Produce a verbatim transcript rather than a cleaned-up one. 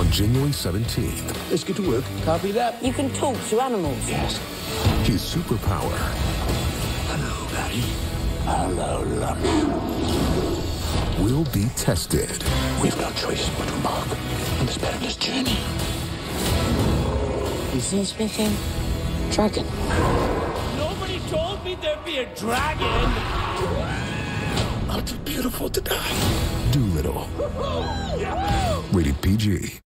on January seventeenth. Let's get to work. Copy that. You can talk to animals. Yes. His superpower. Hello, Patty. Hello, Lummy. Will be tested. We've no choice but to embark on this perilous journey. Is he speaking? Dragon. Nobody told me there'd be a dragon. Oh, too beautiful to die. Doolittle. Rated P G.